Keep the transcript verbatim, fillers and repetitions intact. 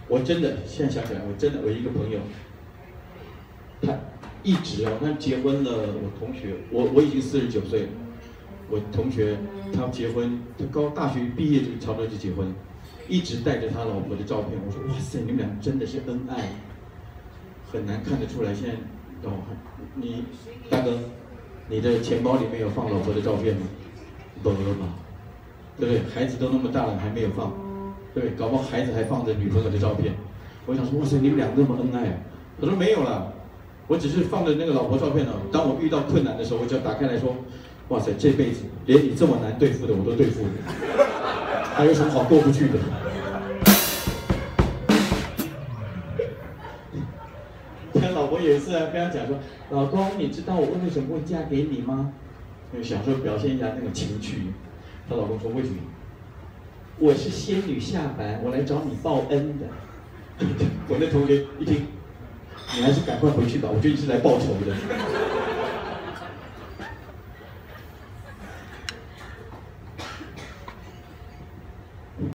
我真的现在想起来，我真的我一个朋友，他一直哦，他结婚了，我同学，我我已经四十九岁了，我同学他结婚，他高大学毕业就差不多就结婚，一直带着他老婆的照片。我说哇塞，你们俩真的是恩爱，很难看得出来。现在哦，你大哥，你的钱包里面有放老婆的照片吗？没了吧，对不对？孩子都那么大了还没有放，对不对？搞不好孩子还放着女朋友的照片。我想说哇塞，你们俩那么恩爱啊？他说没有啦。我只是放着那个老婆照片哦，当我遇到困难的时候，我就要打开来说，哇塞，这辈子连你这么难对付的我都对付了，还有什么好过不去的？他老婆有一次啊，跟他讲说，老公，你知道我为什么会嫁给你吗？想说表现一下那种情趣。他老公说为什么？我是仙女下凡，我来找你报恩的。我那同学一听。你还是赶快回去吧，我觉得你是来报仇的。